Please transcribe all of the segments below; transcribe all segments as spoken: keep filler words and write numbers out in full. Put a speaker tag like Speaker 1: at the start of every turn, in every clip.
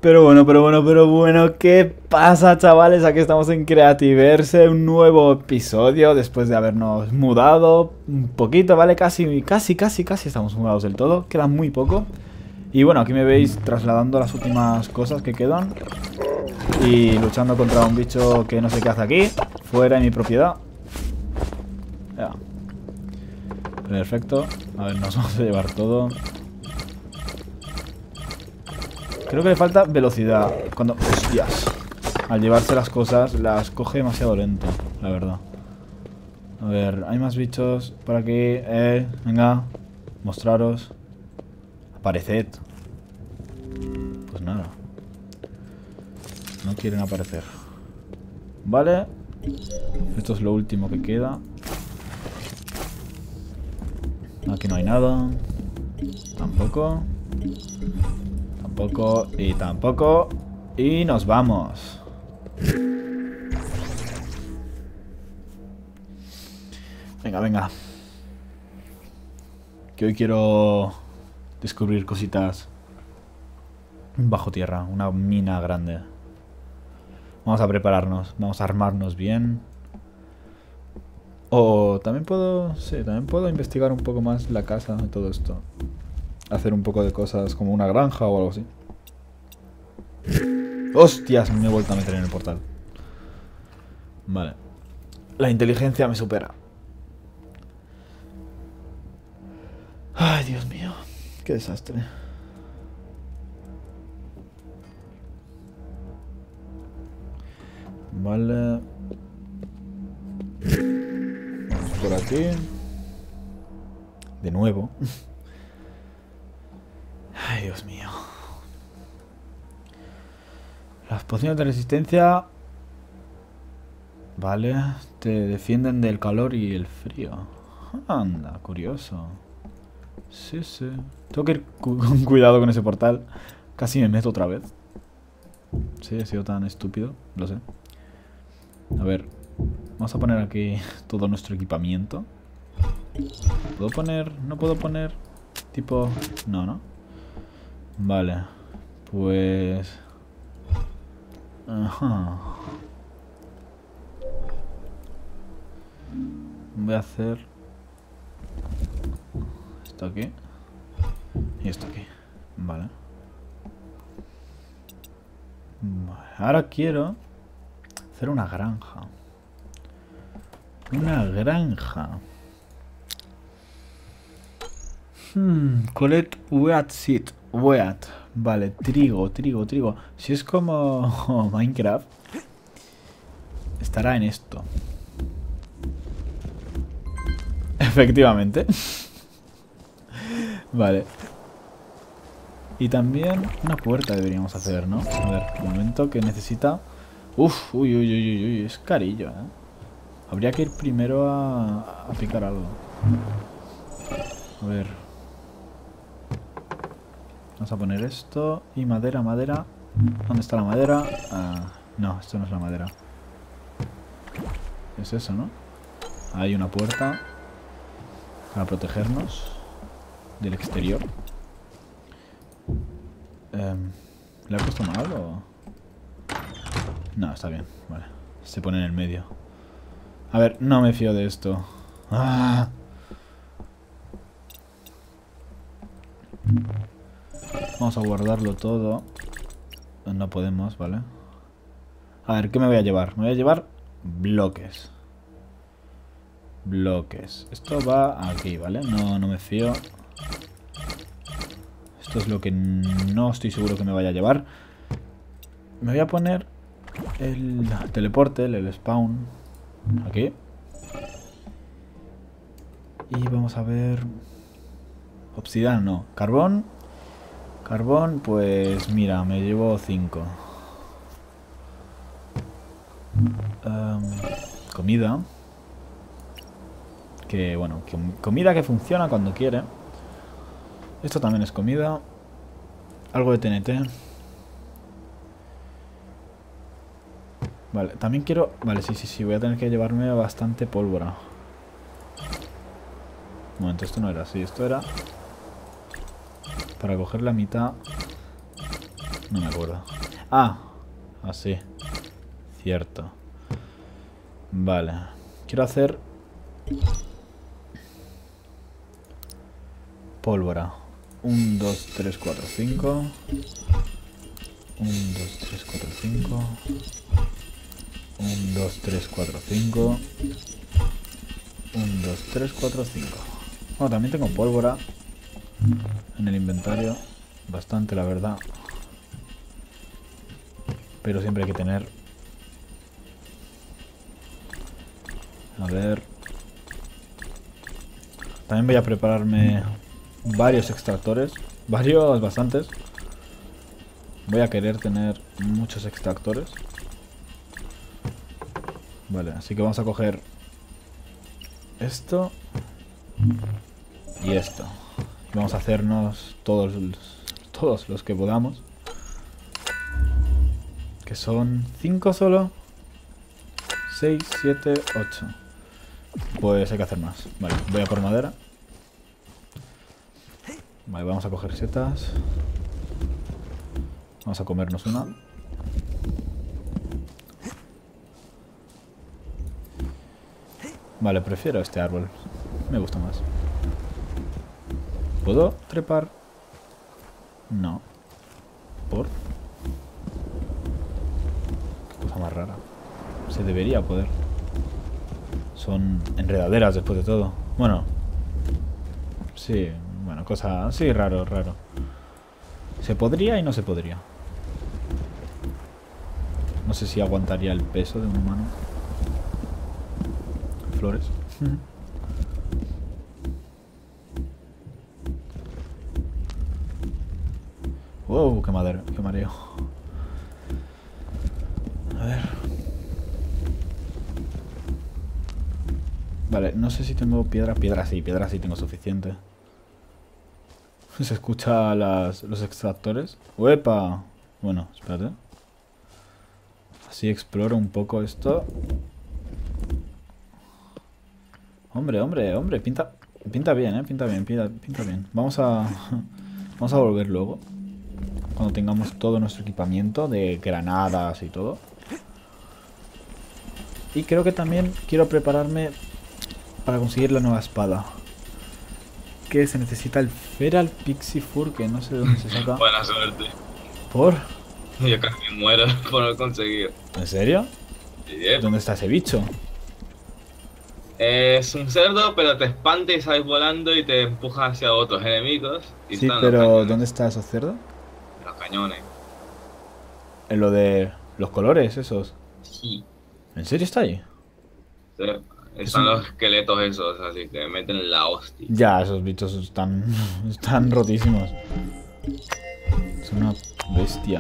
Speaker 1: Pero bueno, pero bueno, pero bueno, ¿qué pasa, chavales? Aquí estamos en Creativerse, un nuevo episodio después de habernos mudado un poquito, ¿vale? Casi, casi, casi, casi estamos mudados del todo, queda muy poco. Y bueno, aquí me veis trasladando las últimas cosas que quedan y luchando contra un bicho que no sé qué hace aquí, fuera de mi propiedad. Ya. Perfecto, a ver, nos vamos a llevar todo. Creo que le falta velocidad. Cuando... ¡Hostias! Al llevarse las cosas, las coge demasiado lento, la verdad. A ver, hay más bichos por aquí. Eh, venga. Mostraros. Apareced. Pues nada. No quieren aparecer. Vale. Esto es lo último que queda. Aquí no hay nada. Tampoco. Tampoco y tampoco. Y nos vamos. Venga, venga. Que hoy quiero descubrir cositas bajo tierra. Una mina grande. Vamos a prepararnos. Vamos a armarnos bien. O también puedo... Sí, también puedo investigar un poco más la casa y todo esto. Hacer un poco de cosas como una granja o algo así. ¡Hostias! Me he vuelto a meter en el portal. Vale. La inteligencia me supera. Ay, Dios mío. Qué desastre. Vale. Vamos por aquí. De nuevo. Ay, Dios mío. Las pociones de resistencia... Vale. Te defienden del calor y el frío. Anda, curioso. Sí, sí. Tengo que ir cu con cuidado con ese portal. Casi me meto otra vez. Sí, he sido tan estúpido. Lo sé. A ver. Vamos a poner aquí todo nuestro equipamiento. ¿Puedo poner? No puedo poner... Tipo... No, ¿no? Vale, pues... Ajá. Voy a hacer... Esto aquí. Y esto aquí. Vale. Vale. Ahora quiero hacer una granja. Una granja. Hmm, collect wheat seed. Wheat. Vale, trigo, trigo, trigo. Si es como Minecraft, estará en esto. Efectivamente. Vale. Y también una puerta deberíamos hacer, ¿no? A ver, un momento que necesita... Uf, uy, uy, uy, uy, es carillo, ¿eh? Habría que ir primero a, a picar algo. A ver. Vamos a poner esto y madera, madera. ¿Dónde está la madera? Ah, no, esto no es la madera. Es eso, ¿no? Hay una puerta para protegernos del exterior. Eh, ¿Le he puesto mal o...? No, está bien, vale. Se pone en el medio. A ver, no me fío de esto. ¡Ah! Vamos a guardarlo todo. No podemos, ¿vale? A ver, ¿qué me voy a llevar? Me voy a llevar bloques. Bloques. Esto va aquí, ¿vale? No, no me fío. Esto es lo que no estoy seguro que me vaya a llevar. Me voy a poner el teleporte, el spawn. Aquí. Y vamos a ver... Obsidiana, no. Carbón. Carbón, pues mira, me llevo cinco. Um, comida. Que bueno, que, comida que funciona cuando quiere. Esto también es comida. Algo de T N T. Vale, también quiero... Vale, sí, sí, sí, voy a tener que llevarme bastante pólvora. Un momento, esto no era así, esto era... Para coger la mitad... No me acuerdo. Ah, así. Cierto. Vale. Quiero hacer... pólvora. uno, dos, tres, cuatro, cinco. uno, dos, tres, cuatro, cinco. uno, dos, tres, cuatro, cinco. uno, dos, tres, cuatro, cinco. Bueno, también tengo pólvora en el inventario. Bastante, la verdad. Pero siempre hay que tener... A ver... También voy a prepararme varios extractores. Varios, bastantes. Voy a querer tener muchos extractores. Vale, así que vamos a coger esto y esto. Y vamos a hacernos todos los, todos los que podamos. Que son cinco solo. seis, siete, ocho. Pues hay que hacer más. Vale, voy a por madera. Vale, vamos a coger setas. Vamos a comernos una. Vale, prefiero este árbol. Me gusta más. ¿Puedo trepar? No. ¿Por? Qué cosa más rara. Se debería poder. Son enredaderas después de todo. Bueno. Sí, bueno, cosa... Sí, raro, raro. Se podría y no se podría. No sé si aguantaría el peso de un humano. Flores. Wow, qué madera, qué mareo. A ver. Vale, no sé si tengo piedra. Piedra sí, piedra sí tengo suficiente. Se escucha las, los extractores. ¡Uepa! Bueno, espérate. Así exploro un poco esto. Hombre, hombre, hombre, pinta, pinta bien, eh, pinta bien, pinta, pinta bien. Vamos a, vamos a volver luego, cuando tengamos todo nuestro equipamiento de granadas y todo. Y creo que también quiero prepararme para conseguir la nueva espada. Que se necesita el Feral Pixie Fur, que no sé de dónde se saca.
Speaker 2: Buena suerte.
Speaker 1: ¿Por?
Speaker 2: Yo casi me muero por no conseguir.
Speaker 1: ¿En serio?
Speaker 2: Sí, ¿eh?
Speaker 1: ¿Dónde está ese bicho?
Speaker 2: Es un cerdo, pero te espanta y sales volando y te empuja hacia otros enemigos. Y
Speaker 1: Sí,
Speaker 2: están los
Speaker 1: pero
Speaker 2: cañones.
Speaker 1: ¿dónde está esos cerdos?
Speaker 2: Los cañones.
Speaker 1: En lo de los colores esos.
Speaker 2: Sí.
Speaker 1: ¿En serio está ahí?
Speaker 2: Sí. Están los esqueletos esos, así que meten la hostia.
Speaker 1: Ya, esos bichos están, están rotísimos. Es una bestia.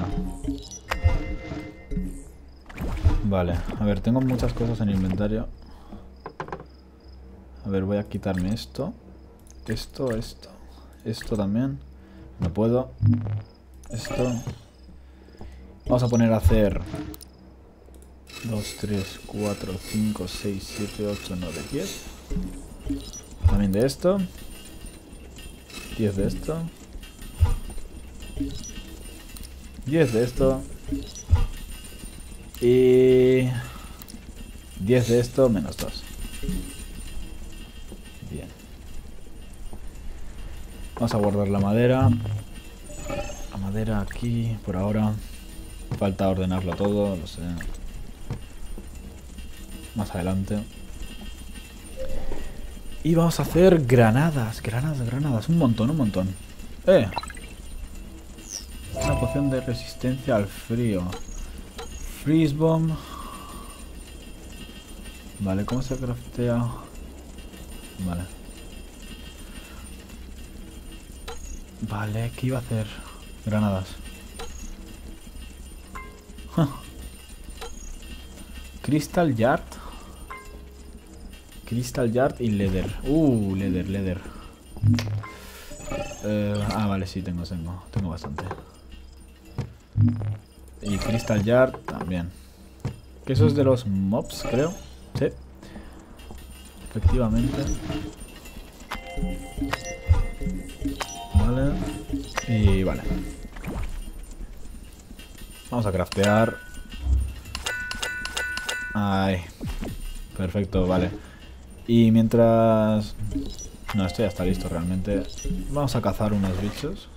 Speaker 1: Vale, a ver, tengo muchas cosas en el inventario. A ver, voy a quitarme esto. Esto, esto. Esto también. No puedo. Esto. Vamos a poner a hacer dos, tres, cuatro, cinco, seis, siete, ocho, nueve, diez. También de esto. diez de esto. diez de esto. Y diez de esto menos dos. Bien. Vamos a guardar la madera. La madera aquí, por ahora. Falta ordenarlo todo, lo sé. Más adelante. Y vamos a hacer granadas, granadas, granadas. Un montón, un montón. ¡Eh! Una poción de resistencia al frío. Freeze Bomb. Vale, ¿cómo se craftea? Vale. Vale, ¿qué iba a hacer? Granadas. Huh. Crystal Yard. Crystal Yard y Leather. Uh, Leather, Leather. Eh, ah, vale, sí, tengo, tengo. Tengo bastante. Y Crystal Yard también. Que eso es de los mobs, creo. Sí. Efectivamente. Vale. Y vale. Vamos a craftear. Ay. Perfecto, vale. Y mientras... No, esto ya está listo realmente. Vamos a cazar unos bichos.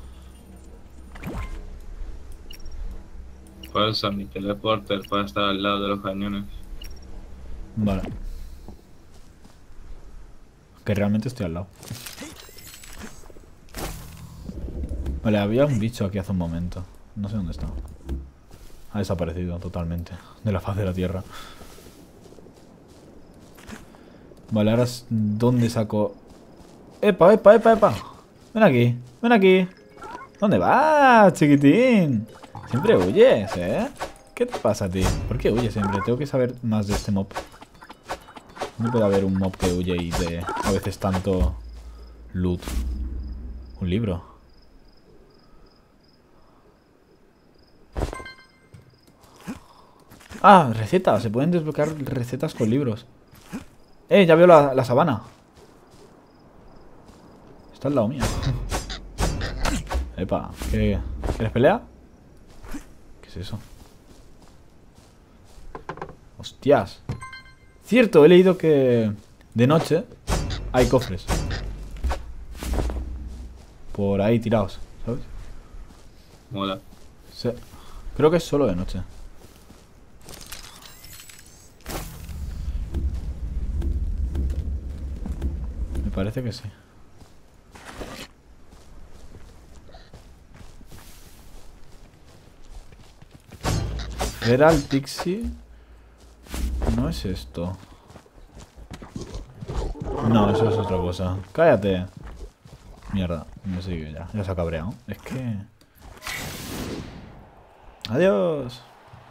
Speaker 2: Puedo usar mi teleporter para estar al lado de los cañones.
Speaker 1: Vale. Que realmente estoy al lado. Vale, había un bicho aquí hace un momento. No sé dónde está. Ha desaparecido totalmente de la faz de la tierra. Vale, ahora es... ¿Dónde saco...? ¡Epa, epa, epa, epa! Ven aquí, ven aquí. ¿Dónde vas, chiquitín? Siempre huyes, ¿eh? ¿Qué te pasa a ti? ¿Por qué huyes siempre? Tengo que saber más de este mob. No puede haber un mob que huye y de a veces tanto loot. Un libro. Ah, recetas. Se pueden desbloquear recetas con libros. Eh, ya veo la, la sabana. Está al lado mío. Epa, ¿qué? ¿Quieres pelea? ¿Qué es eso? Hostias. Cierto, he leído que de noche hay cofres por ahí tirados, ¿sabes?
Speaker 2: Mola.
Speaker 1: Sí. Creo que es solo de noche. Me parece que sí. Feral Pixie. No es esto. No, eso es otra cosa. Cállate. Mierda, me sigue ya. Ya se ha cabreado. Es que... Adiós.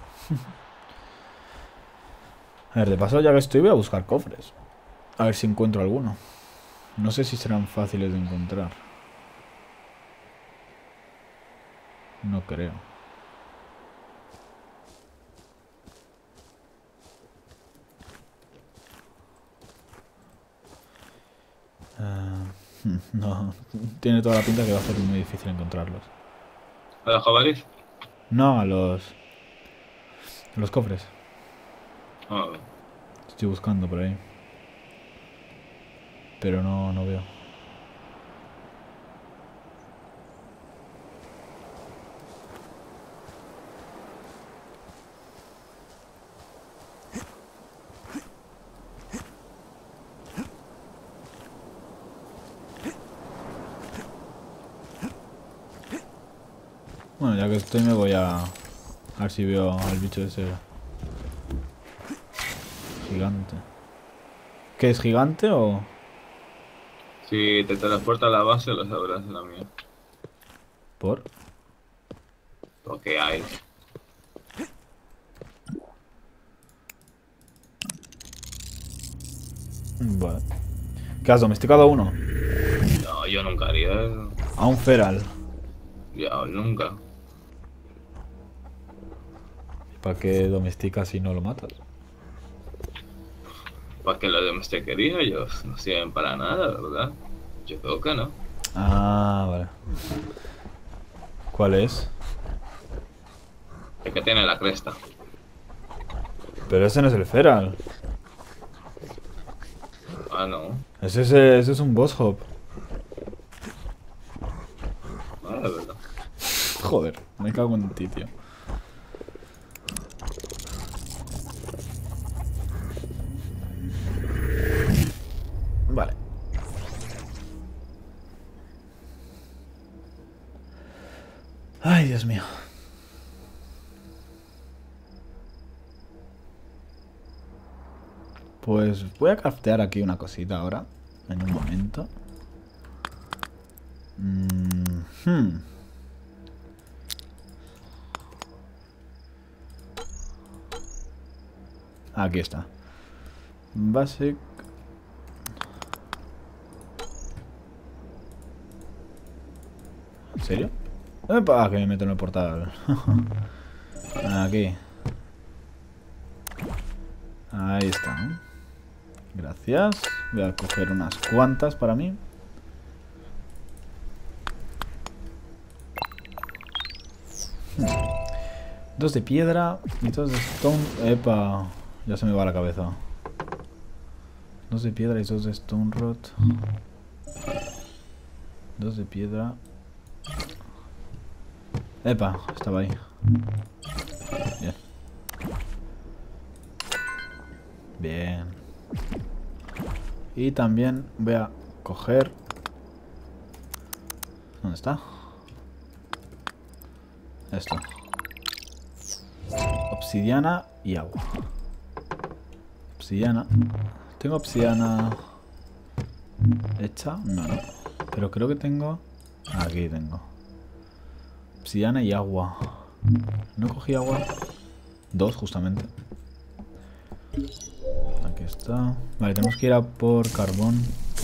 Speaker 1: A ver, de paso ya que estoy voy a buscar cofres. A ver si encuentro alguno. No sé si serán fáciles de encontrar. No creo. Uh, no, tiene toda la pinta que va a ser muy difícil encontrarlos.
Speaker 2: ¿A los jabalíes?
Speaker 1: No, a los... A los cofres.
Speaker 2: Oh.
Speaker 1: Estoy buscando por ahí. Pero no, no veo. Bueno, ya que estoy me voy a... A ver si veo al bicho ese... Gigante. ¿Qué es gigante o...?
Speaker 2: Si te teleporta a la base, lo sabrás de la mía.
Speaker 1: ¿Por?
Speaker 2: Porque hay.
Speaker 1: Vale. ¿Qué has domesticado a uno?
Speaker 2: No, yo nunca haría eso.
Speaker 1: A un feral.
Speaker 2: Ya, nunca.
Speaker 1: ¿Para qué domesticas si no lo matas?
Speaker 2: ¿Para qué los domesticaría? Ellos no sirven para nada, ¿verdad? Yo creo que no.
Speaker 1: Ah, vale. ¿Cuál es?
Speaker 2: El que tiene la cresta.
Speaker 1: Pero ese no es el feral.
Speaker 2: Ah, no.
Speaker 1: Ese es, ese es un boss hop.
Speaker 2: Ah, de verdad.
Speaker 1: Joder, me cago en ti, tío. Vale. Ay, Dios mío. Pues voy a craftear aquí una cosita ahora. En un momento. Mm, hmm. Aquí está. Basic. ¿En serio? ¡Epa! Que me meto en el portal. Aquí. Ahí está. Gracias. Voy a coger unas cuantas para mí. Dos de piedra y dos de stone. Epa, ya se me va la cabeza. Dos de piedra y dos de stone rod. Dos de piedra. Epa, estaba ahí. Bien. Bien. Y también voy a coger... ¿Dónde está? Esto. Obsidiana y agua. Obsidiana. ¿Tengo obsidiana hecha? No, no. Pero creo que tengo... Aquí tengo. Obsidiana y agua. ¿No cogí agua? Dos, justamente. Aquí está. Vale, tenemos que ir a por carbón.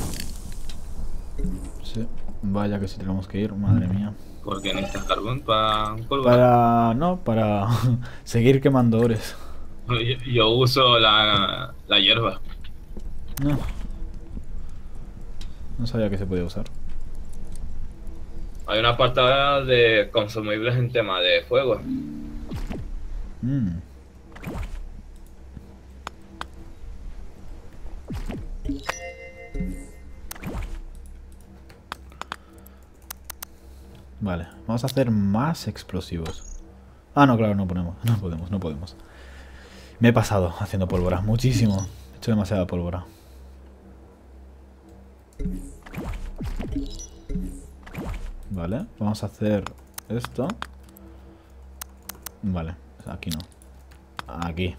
Speaker 1: Sí. Vaya que sí tenemos que ir, madre mía.
Speaker 2: ¿Por qué necesitas carbón para polvo?
Speaker 1: Para... No, para seguir quemando ores.
Speaker 2: Yo, yo uso la, la hierba.
Speaker 1: No. No sabía que se podía usar.
Speaker 2: Hay una apartado de consumibles en tema de fuego.
Speaker 1: Mm. Vale, vamos a hacer más explosivos. Ah, no, claro, no ponemos. No podemos, no podemos. Me he pasado haciendo pólvora, muchísimo. He hecho demasiada pólvora. Vale, vamos a hacer esto. Vale, aquí no. Aquí.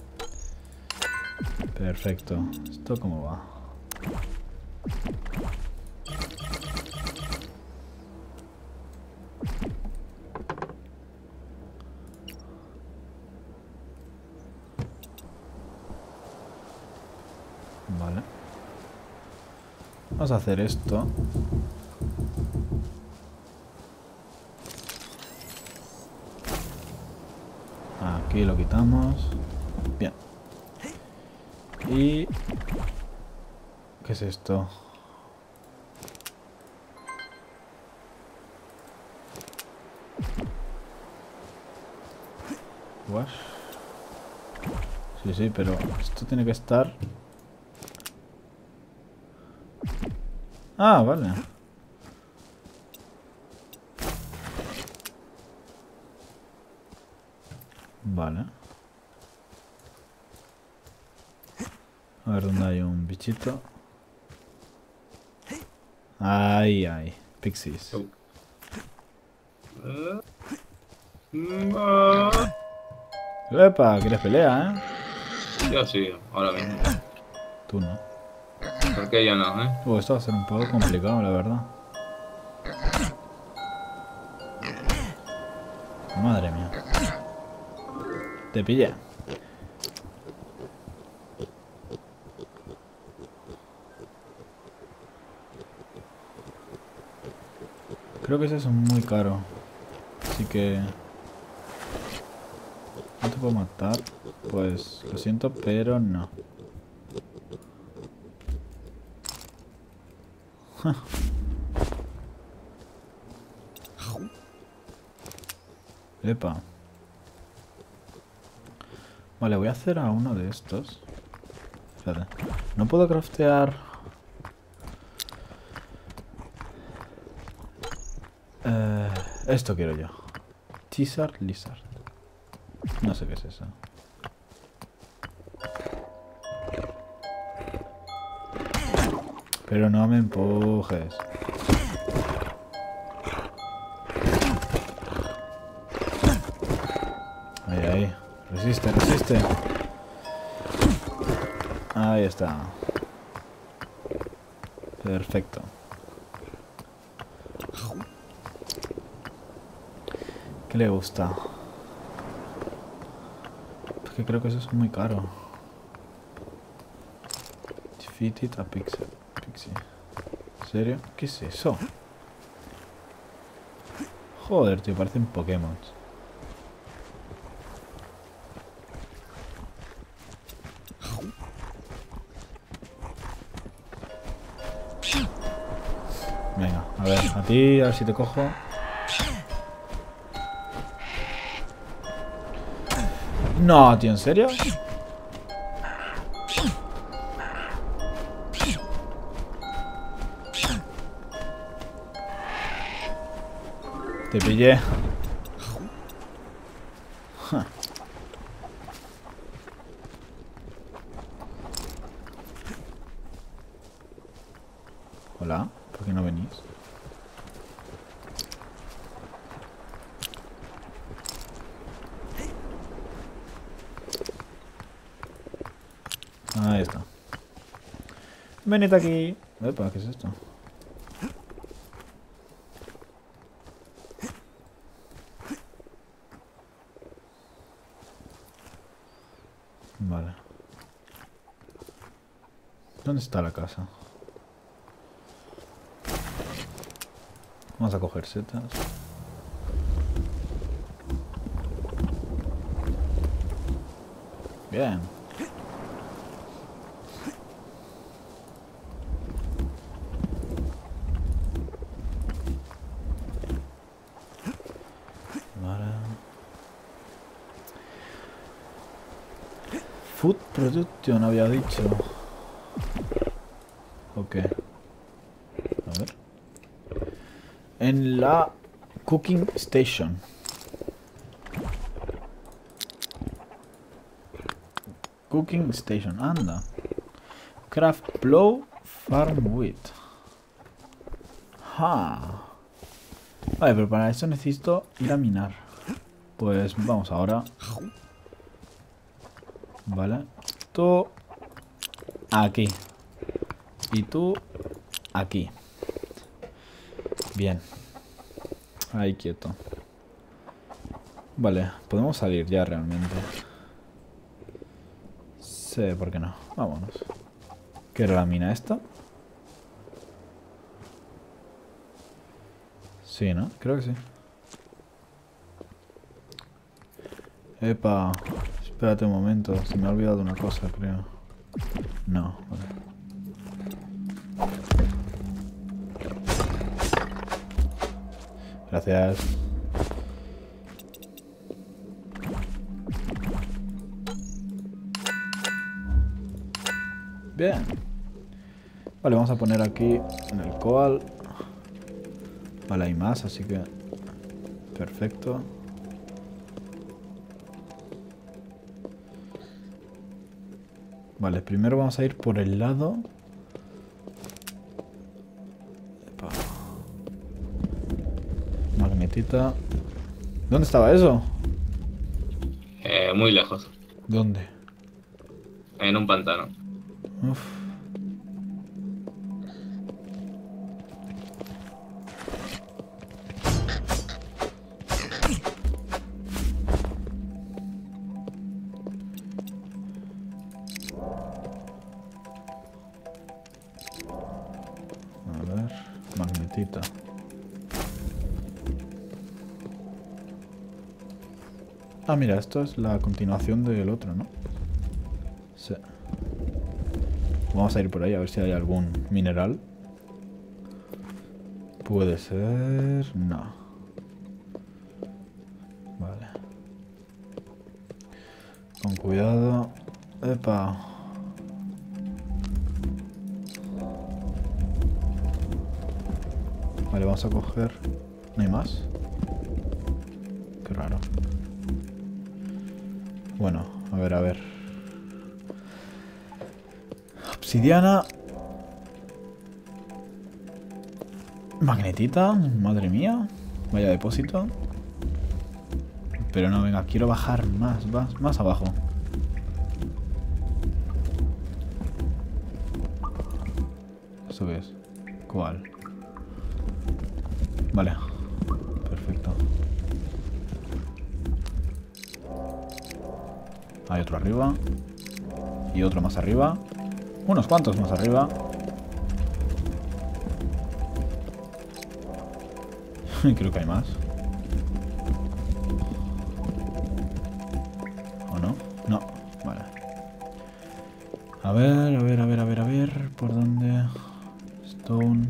Speaker 1: Perfecto. ¿Esto cómo va? Vale. Vamos a hacer esto. Aquí lo quitamos. Bien. Y... ¿qué es esto? Wash. Sí, sí, pero esto tiene que estar... Ah, vale. Vale. A ver dónde hay un bichito. Ay, ay. Pixies. Epa, ¿quieres pelea, eh?
Speaker 2: Yo sí, ahora mismo.
Speaker 1: Tú no.
Speaker 2: ¿Por qué yo no, eh?
Speaker 1: Uh, esto va a ser un poco complicado, la verdad. Madre mía. Te pillé. Creo que ese es muy caro. Así que... no te puedo matar. Pues lo siento, pero no. Epa. Vale, voy a hacer a uno de estos. Espérate. No puedo craftear... Eh, esto quiero yo. Lizard, lizard. No sé qué es eso. Pero no me empujes. Ahí, ahí. Resiste, resiste. Ahí está. Perfecto. ¿Qué le gusta? Porque creo que eso es muy caro. Defeated a pixel. Pixie. ¿En serio? ¿Qué es eso? Joder, tío, parecen Pokémon. Venga, a ver, a ti, a ver si te cojo. No, tío, ¿en serio? Te pillé. Ja. Hola, ¿por qué no venís? Ahí está. Venid aquí. Epa, ¿qué es esto? Vale. ¿Dónde está la casa? Vamos a coger setas. Bien. Vale. Food production había dicho. Ok. A ver. En la cooking station. Cooking station, anda. Craft plow farm wheat. Ha. Vale, pero para eso necesito ir a minar. Pues vamos ahora. Vale. Tú aquí. Y tú aquí. Bien. Ahí quieto. Vale, podemos salir ya realmente. Sí, ¿por qué no? Vámonos. ¿Qué era la mina esta? Sí, ¿no? Creo que sí. Epa. Espérate un momento. Se me ha olvidado una cosa, creo. No, vale. Gracias. Bien. Vale, vamos a poner aquí en el coal. Vale, hay más, así que... Perfecto. Vale, primero vamos a ir por el lado... Epa. Magnetita. ¿Dónde estaba eso?
Speaker 2: Eh, muy lejos.
Speaker 1: ¿Dónde?
Speaker 2: En un pantano.
Speaker 1: Uf. A ver, magnetita. Ah, mira, esto es la continuación del otro, ¿no? Sí. Vamos a ir por ahí a ver si hay algún mineral. Puede ser... No. Vale. Con cuidado. Epa. Vale, vamos a coger... ¿No hay más? Qué raro. Bueno, a ver, a ver. Obsidiana. Magnetita, madre mía. Vaya depósito. Pero no, venga, quiero bajar más, más, más abajo. ¿Esto qué es? ¿Cuál? Vale. Perfecto. Hay otro arriba. Y otro más arriba. Unos cuantos más arriba. Creo que hay más. ¿O no? No. Vale. A ver, a ver, a ver, a ver, a ver. ¿Por dónde? Stone.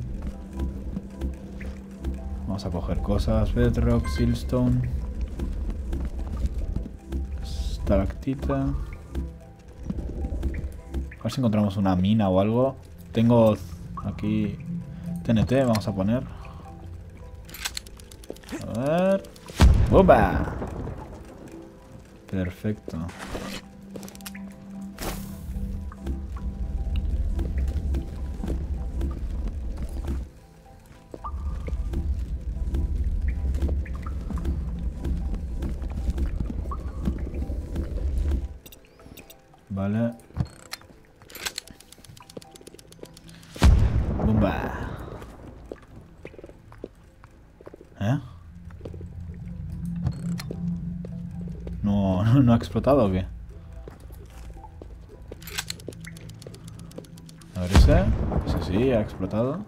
Speaker 1: Vamos a coger cosas. Bedrock, Siltstone. estalactita. A ver si encontramos una mina o algo. Tengo aquí T N T, vamos a poner. A ver. ¡Opa! Perfecto. Vale. Bomba. ¿Eh? No, no, no ha explotado o qué. A ver ese. Sí, sí, ha explotado.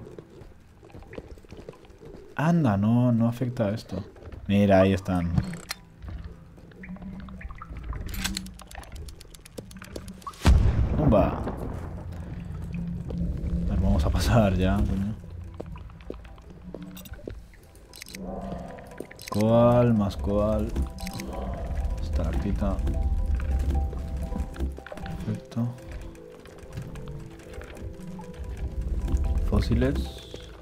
Speaker 1: Anda, no, no afecta a esto. Mira, ahí están. Bomba. A ver, vamos a pasar ya, coño. Coal, más coal. Estalactita. Perfecto. Fósiles.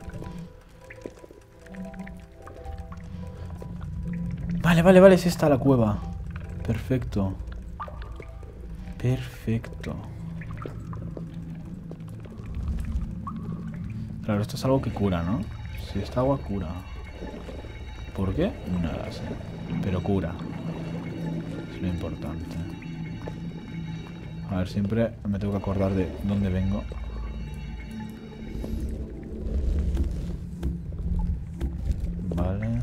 Speaker 1: Vale, vale, vale, es esta la cueva. Perfecto. Perfecto. Claro, esto es algo que cura, ¿no? Si esta agua cura. ¿Por qué? No lo sé. Pero cura. Es lo importante. A ver, siempre me tengo que acordar de dónde vengo. Vale.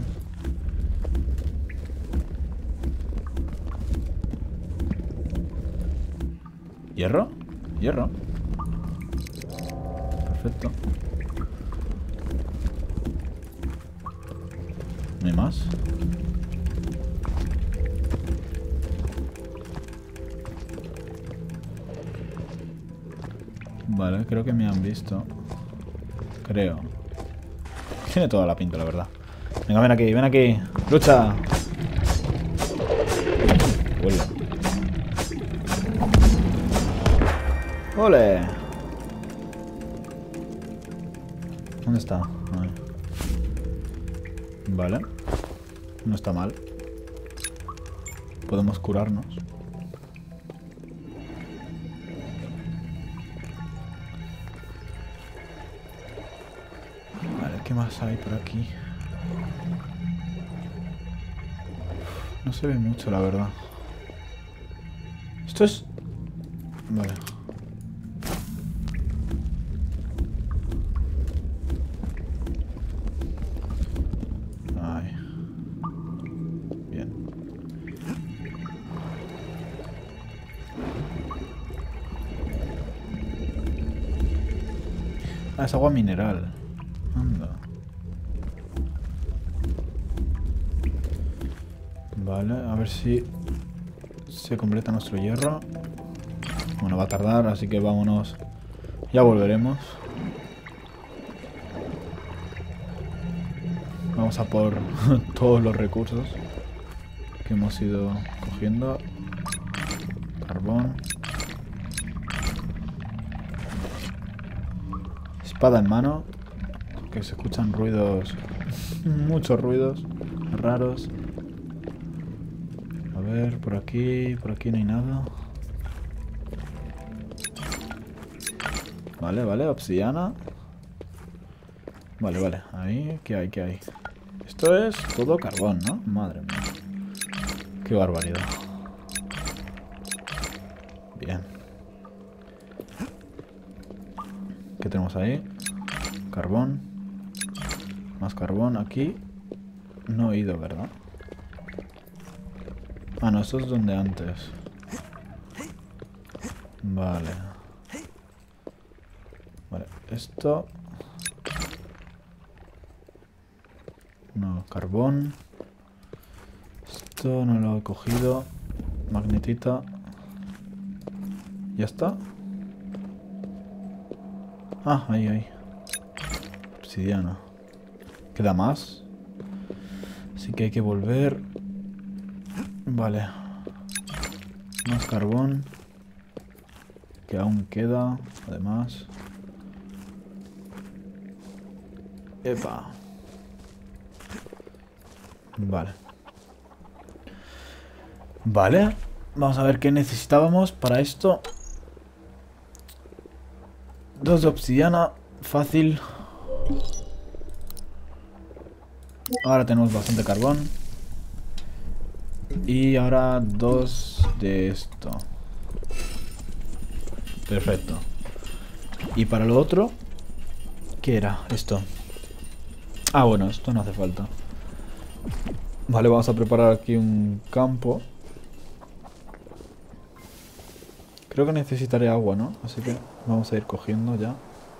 Speaker 1: ¿Hierro? Hierro. Perfecto. ¿No hay más? Vale, creo que me han visto. Creo. Tiene toda la pinta, la verdad. Venga, ven aquí, ven aquí. ¡Lucha! Vuela. ¡Ole! ¿Dónde está? Ahí. Vale. No está mal. Podemos curarnos. Vale, ¿qué más hay por aquí? No se ve mucho, la verdad. Esto es... Vale. Ay. Bien. Ah, es agua mineral. Anda. Vale, a ver si se completa nuestro hierro. Bueno, va a tardar, así que vámonos. Ya volveremos. Vamos a por todos los recursos que hemos ido cogiendo. Carbón. Espada en mano. Que se escuchan ruidos. Muchos ruidos raros. A ver, por aquí, por aquí no hay nada. Vale, vale, obsidiana. Vale, vale, ahí, ¿qué hay, qué hay? Esto es todo carbón, ¿no? Madre mía. Qué barbaridad. Bien. ¿Qué tenemos ahí? Carbón. Más carbón aquí. No he ido, ¿verdad? Ah, no, esto es donde antes. Vale. Vale, esto... No, carbón. Esto no lo he cogido. Magnetita. ¿Ya está? Ah, ahí, ahí. Obsidiana. ¿Queda más? Así que hay que volver. Vale. Más carbón. Que aún queda, además. Epa. Vale. Vale. Vamos a ver qué necesitábamos para esto. Dos de obsidiana. Fácil. Ahora tenemos bastante carbón. Y ahora dos de esto. Perfecto. Y para lo otro, ¿qué era esto? Ah, bueno, esto no hace falta. Vale, vamos a preparar aquí un campo. Creo que necesitaré agua, ¿no? Así que vamos a ir cogiendo ya.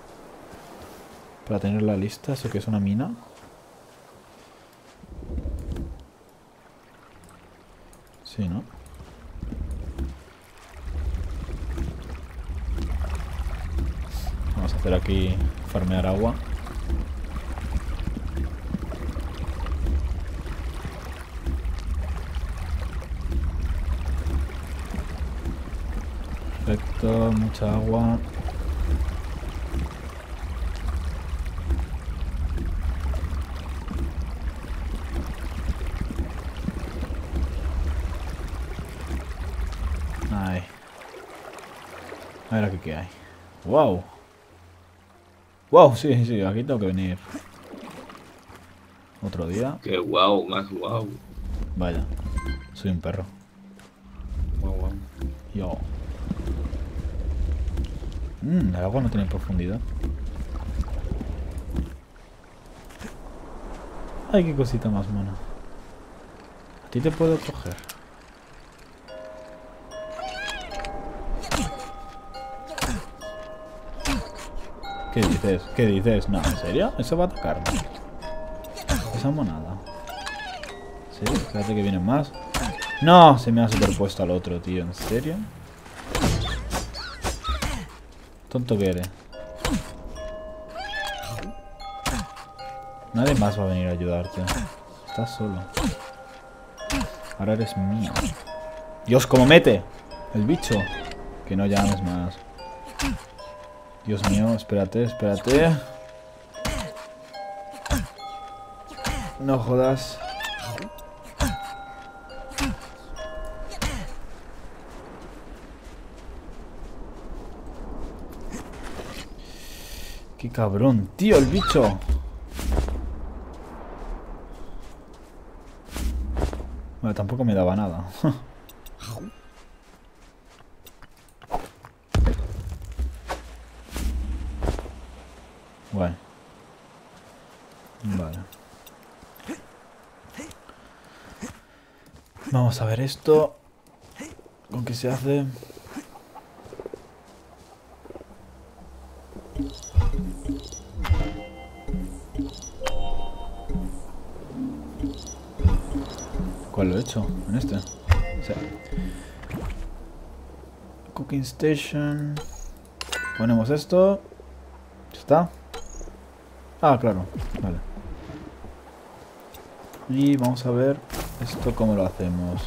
Speaker 1: Para tener la lista. ¿Eso que es una mina? Sí, ¿no? Vamos a hacer aquí farmear agua. Perfecto, mucha agua. Ay. A ver aquí qué hay. Wow. Wow, sí, sí, aquí tengo que venir. Otro día.
Speaker 2: Qué guau, más guau.
Speaker 1: Vaya, soy un perro.
Speaker 2: Guau, guau.
Speaker 1: Yo. Mmm, el agua no tiene profundidad. Ay, qué cosita más mona. A ti te puedo coger. ¿Qué dices? ¿Qué dices? No, ¿en serio? ¿Eso va a atacarme? Esa monada. ¿Sí? Espérate que vienen más. No, se me ha superpuesto al otro, tío. ¿En serio? Tonto que eres. Nadie más va a venir a ayudarte. Estás solo. Ahora eres mío. Dios, cómo mete el bicho. Que no llames más. Dios mío, espérate, espérate. No jodas. Qué cabrón, tío, el bicho. Bueno, tampoco me daba nada. Bueno. Vale. Vamos a ver esto. ¿Con qué se hace? ¿Cuál lo he hecho? En este. O sea, Cooking Station. Ponemos esto. Ya está. Ah, claro. Vale. Y vamos a ver esto cómo lo hacemos.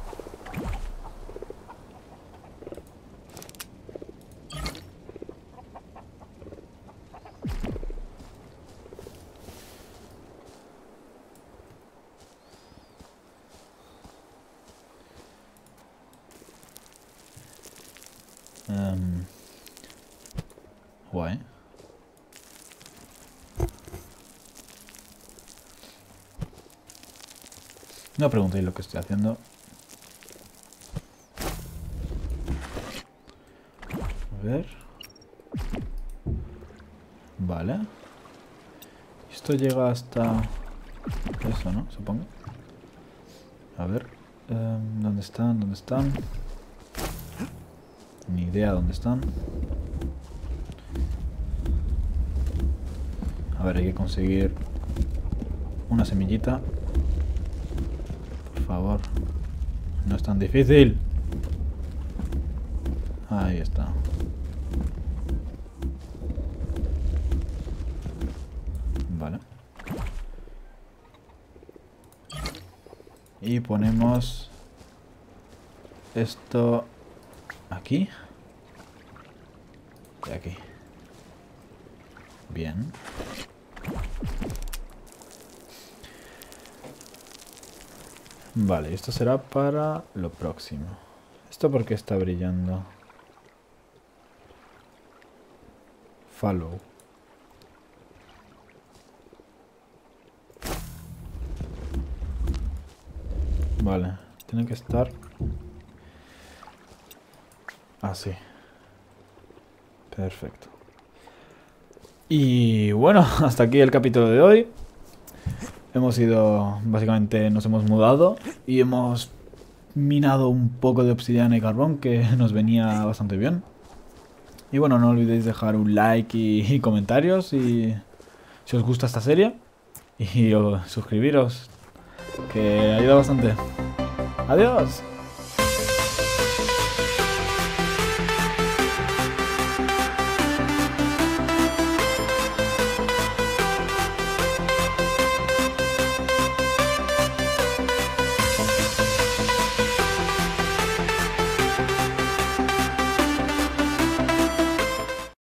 Speaker 1: Um, guay. No preguntéis lo que estoy haciendo. A ver. Vale. Esto llega hasta... eso, ¿no? Supongo. A ver. Um, ¿Dónde están? ¿Dónde están? Ni idea dónde están. A ver, hay que conseguir una semillita. Por favor. No es tan difícil. Ahí está. Vale. Y ponemos esto aquí y aquí. Bien. Vale, esto será para lo próximo. ¿Esto por qué está brillando? Follow. Vale, tiene que estar así. Perfecto. Y bueno, hasta aquí el capítulo de hoy. Hemos ido, básicamente nos hemos mudado y hemos minado un poco de obsidiana y carbón, que nos venía bastante bien. Y bueno, no olvidéis dejar un like y, y comentarios y, si os gusta esta serie. Y, y suscribiros, que ayuda bastante. Adiós.